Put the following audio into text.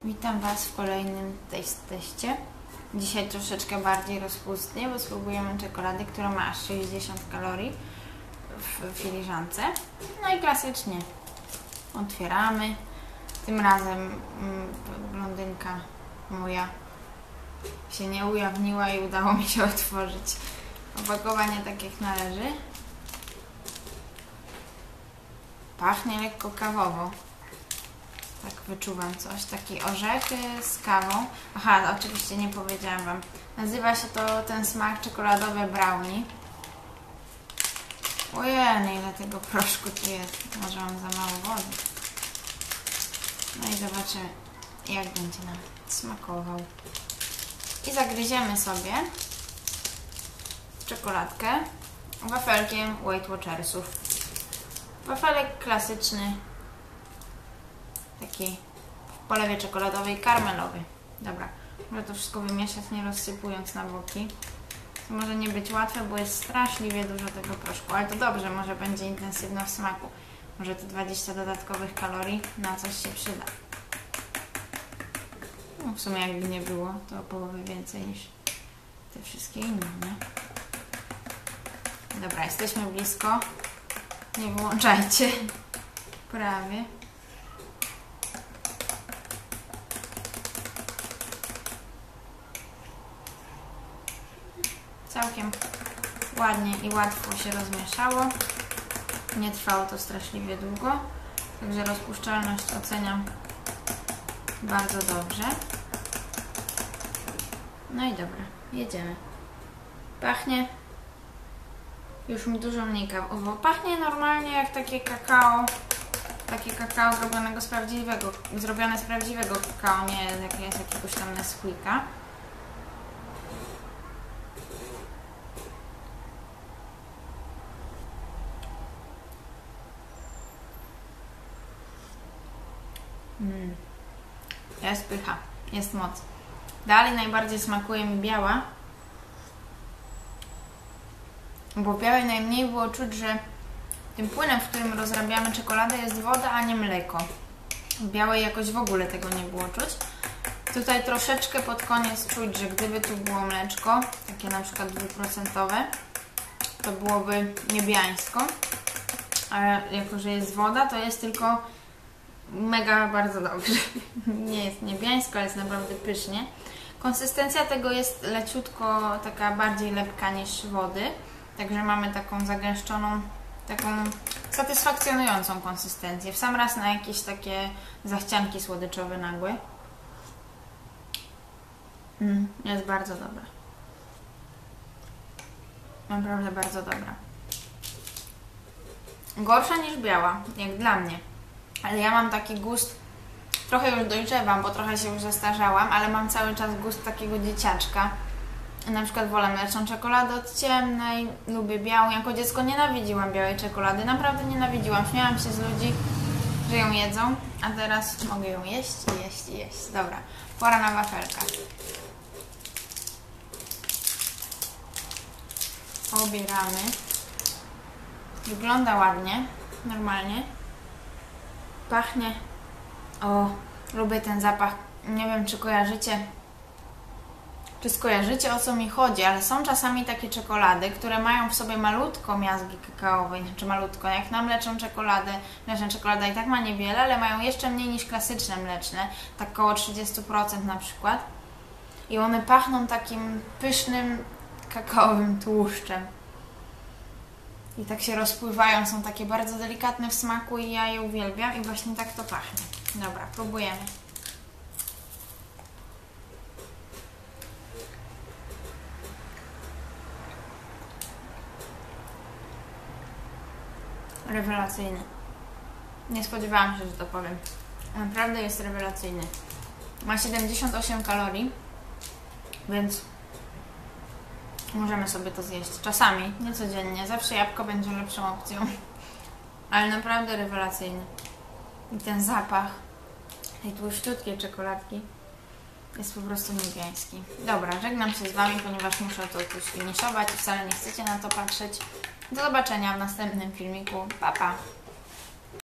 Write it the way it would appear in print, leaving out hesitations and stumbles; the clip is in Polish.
Witam Was w kolejnym teście. Dzisiaj troszeczkę bardziej rozpustnie, bo spróbujemy czekolady, która ma aż 60 kalorii w filiżance. No i klasycznie otwieramy. Tym razem blondynka moja się nie ujawniła i udało mi się otworzyć opakowanie tak jak należy. Pachnie lekko kawowo. Tak wyczuwam coś, taki orzech z kawą. Aha, oczywiście nie powiedziałam Wam. Nazywa się to ten smak czekoladowy brownie. Ojej, ile tego proszku tu jest. Może mam za mało wody. No i zobaczymy, jak będzie nam smakował. I zagryziemy sobie czekoladkę wafelkiem Weight Watchersów. Wafelek klasyczny. Taki w polewie czekoladowej, karmelowy. Dobra, muszę to wszystko wymieszać, nie rozsypując na boki. To może nie być łatwe, bo jest straszliwie dużo tego proszku, ale to dobrze, może będzie intensywno w smaku. Może te 20 dodatkowych kalorii na coś się przyda. No, w sumie jakby nie było, to o połowę więcej niż te wszystkie inne, nie? Dobra, jesteśmy blisko. Nie wyłączajcie. Prawie. Całkiem ładnie i łatwo się rozmieszało. Nie trwało to straszliwie długo. Także rozpuszczalność oceniam bardzo dobrze. No i dobra, jedziemy. Pachnie już mi dużo mniej kawowo. Pachnie normalnie jak takie kakao. Takie kakao zrobione z prawdziwego kakao, nie jest jakiegoś tam Nesquika. Jest pycha, jest moc. Dalej najbardziej smakuje mi biała, bo w białej najmniej było czuć, że tym płynem, w którym rozrabiamy czekoladę, jest woda, a nie mleko. W białej jakoś w ogóle tego nie było czuć. Tutaj troszeczkę pod koniec czuć, że gdyby tu było mleczko, takie na przykład 2%, to byłoby niebiańsko. Ale jako, że jest woda, to jest tylko mega bardzo dobrze. Nie jest niebiańsko, ale jest naprawdę pysznie. Konsystencja tego jest leciutko taka bardziej lepka niż wody. Także mamy taką zagęszczoną, taką satysfakcjonującą konsystencję. W sam raz na jakieś takie zachcianki słodyczowe nagłe. Jest bardzo dobra. Naprawdę bardzo dobra. Gorsza niż biała, jak dla mnie. Ale ja mam taki gust, trochę już dojrzewam, bo trochę się już zestarzałam, ale mam cały czas gust takiego dzieciaczka. Na przykład wolę mleczną czekoladę od ciemnej, lubię białą. Jako dziecko nienawidziłam białej czekolady, naprawdę nienawidziłam. Śmiałam się z ludzi, że ją jedzą, a teraz mogę ją jeść i jeść i jeść. Dobra, pora na wafelka. Obieramy. Wygląda ładnie, normalnie. Pachnie. O, lubię ten zapach. Nie wiem, czy skojarzycie, o co mi chodzi, ale są czasami takie czekolady, które mają w sobie malutko miazgi kakaowej, znaczy malutko, jak na mleczną czekoladę. Mleczna czekolada i tak ma niewiele, ale mają jeszcze mniej niż klasyczne mleczne, tak około 30% na przykład. I one pachną takim pysznym kakaowym tłuszczem. I tak się rozpływają, są takie bardzo delikatne w smaku i ja je uwielbiam i właśnie tak to pachnie. Dobra, próbujemy. Rewelacyjny. Nie spodziewałam się, że to powiem. Naprawdę jest rewelacyjny. Ma 78 kalorii, więc możemy sobie to zjeść. Czasami, nie codziennie. Zawsze jabłko będzie lepszą opcją. Ale naprawdę rewelacyjny. I ten zapach tej tłuszczutkiej czekoladki jest po prostu niebiański. Dobra, żegnam się z Wami, ponieważ muszę to już finiszować i wcale nie chcecie na to patrzeć. Do zobaczenia w następnym filmiku. Pa, pa!